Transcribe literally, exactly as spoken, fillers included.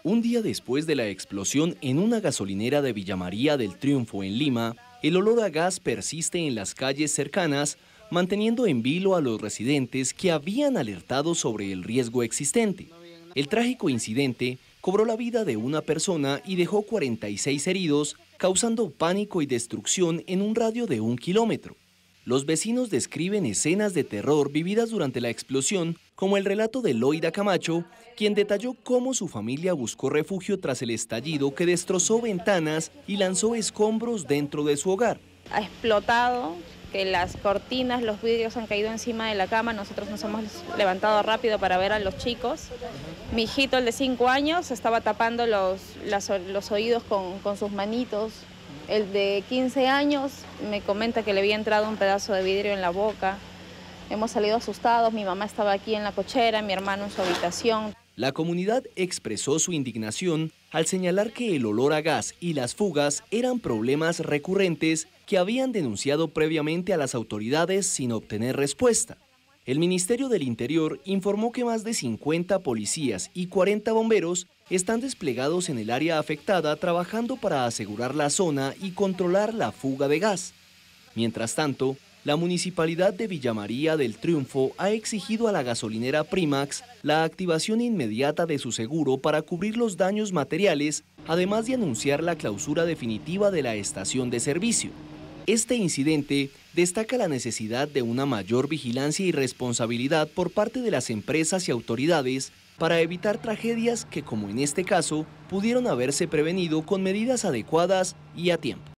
Un día después de la explosión en una gasolinera de Villa María del Triunfo en Lima, el olor a gas persiste en las calles cercanas, manteniendo en vilo a los residentes que habían alertado sobre el riesgo existente. El trágico incidente cobró la vida de una persona y dejó cuarenta y seis heridos, causando pánico y destrucción en un radio de un kilómetro. Los vecinos describen escenas de terror vividas durante la explosión, como el relato de Loida Camacho, quien detalló cómo su familia buscó refugio tras el estallido que destrozó ventanas y lanzó escombros dentro de su hogar. Ha explotado, que las cortinas, los vidrios han caído encima de la cama. Nosotros nos hemos levantado rápido para ver a los chicos. Mi hijito, el de cinco años, estaba tapando los, las, los oídos con, con sus manitos. El de quince años me comenta que le había entrado un pedazo de vidrio en la boca. Hemos salido asustados, mi mamá estaba aquí en la cochera, mi hermano en su habitación. La comunidad expresó su indignación al señalar que el olor a gas y las fugas eran problemas recurrentes que habían denunciado previamente a las autoridades sin obtener respuesta. El Ministerio del Interior informó que más de cincuenta policías y cuarenta bomberos están desplegados en el área afectada trabajando para asegurar la zona y controlar la fuga de gas. Mientras tanto, la Municipalidad de Villa María del Triunfo ha exigido a la gasolinera Primax la activación inmediata de su seguro para cubrir los daños materiales, además de anunciar la clausura definitiva de la estación de servicio. Este incidente destaca la necesidad de una mayor vigilancia y responsabilidad por parte de las empresas y autoridades para evitar tragedias que, como en este caso, pudieron haberse prevenido con medidas adecuadas y a tiempo.